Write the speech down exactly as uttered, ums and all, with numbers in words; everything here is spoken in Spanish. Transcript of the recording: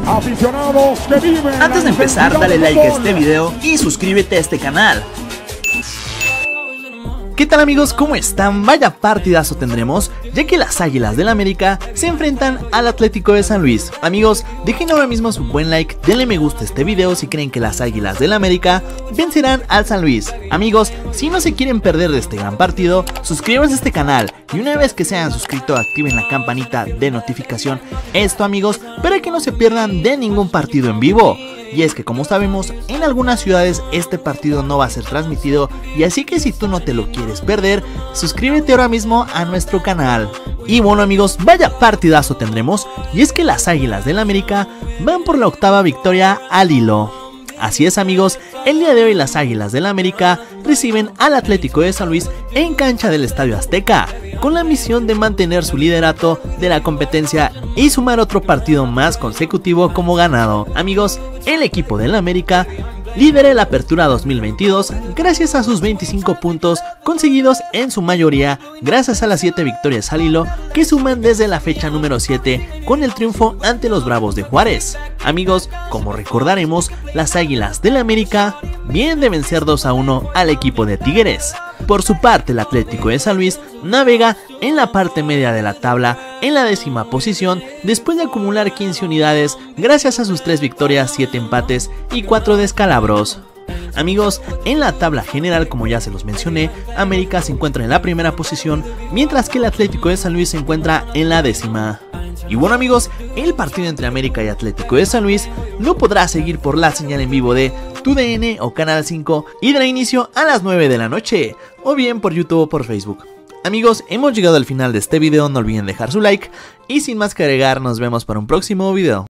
Aficionados que viven. Antes de empezar, dale like a este video y suscríbete a este canal. ¿Qué tal amigos? ¿Cómo están? Vaya partidazo tendremos, ya que las Águilas del América se enfrentan al Atlético de San Luis. Amigos, dejen ahora mismo su buen like, denle me gusta a este video si creen que las Águilas del América vencerán al San Luis. Amigos, si no se quieren perder de este gran partido, suscríbanse a este canal y una vez que se hayan suscrito activen la campanita de notificación. Esto amigos, para que no se pierdan de ningún partido en vivo. Y es que como sabemos, en algunas ciudades este partido no va a ser transmitido, y así que si tú no te lo quieres perder, suscríbete ahora mismo a nuestro canal. Y bueno amigos, vaya partidazo tendremos, y es que las Águilas del América van por la octava victoria al hilo. Así es amigos, el día de hoy las Águilas del América reciben al Atlético de San Luis en cancha del Estadio Azteca, con la misión de mantener su liderato de la competencia y sumar otro partido más consecutivo como ganado. Amigos, el equipo del América lidera la Apertura dos mil veintidós gracias a sus veinticinco puntos conseguidos en su mayoría gracias a las siete victorias al hilo que suman desde la fecha número siete con el triunfo ante los Bravos de Juárez. Amigos, como recordaremos, las Águilas del América vienen de vencer dos a uno al equipo de Tigres. Por su parte, el Atlético de San Luis navega en la parte media de la tabla en la décima posición después de acumular quince unidades gracias a sus tres victorias, siete empates y cuatro descalabros. Amigos, en la tabla general, como ya se los mencioné, América se encuentra en la primera posición, mientras que el Atlético de San Luis se encuentra en la décima. Y bueno amigos, el partido entre América y Atlético de San Luis lo podrás seguir por la señal en vivo de Tu D N o Canal cinco y dará inicio a las nueve de la noche, o bien por YouTube o por Facebook. Amigos, hemos llegado al final de este video, no olviden dejar su like y sin más que agregar, nos vemos para un próximo video.